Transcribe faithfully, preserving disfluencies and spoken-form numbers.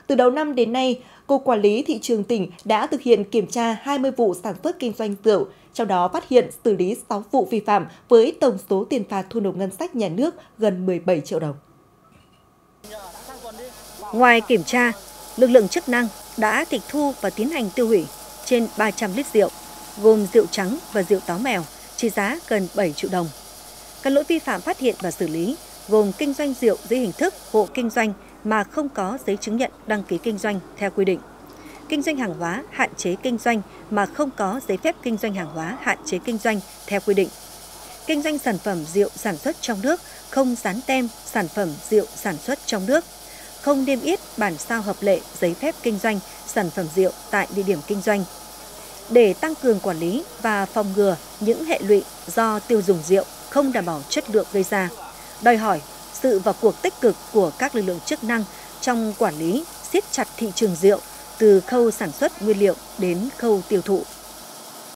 Từ đầu năm đến nay, Cục Quản lý Thị trường tỉnh đã thực hiện kiểm tra hai mươi vụ sản xuất kinh doanh rượu, trong đó phát hiện xử lý sáu vụ vi phạm với tổng số tiền phạt thu nộp ngân sách nhà nước gần mười bảy triệu đồng. Ngoài kiểm tra, lực lượng chức năng đã tịch thu và tiến hành tiêu hủy trên ba trăm lít rượu, gồm rượu trắng và rượu táo mèo, trị giá gần bảy triệu đồng. Các lỗi vi phạm phát hiện và xử lý gồm kinh doanh rượu dưới hình thức hộ kinh doanh mà không có giấy chứng nhận đăng ký kinh doanh theo quy định, kinh doanh hàng hóa hạn chế kinh doanh mà không có giấy phép kinh doanh hàng hóa hạn chế kinh doanh theo quy định, kinh doanh sản phẩm rượu sản xuất trong nước không dán tem sản phẩm rượu sản xuất trong nước, không niêm yết bản sao hợp lệ giấy phép kinh doanh sản phẩm rượu tại địa điểm kinh doanh. Để tăng cường quản lý và phòng ngừa những hệ lụy do tiêu dùng rượu không đảm bảo chất lượng gây ra, đòi hỏi sự vào cuộc tích cực của các lực lượng chức năng trong quản lý, siết chặt thị trường rượu từ khâu sản xuất nguyên liệu đến khâu tiêu thụ.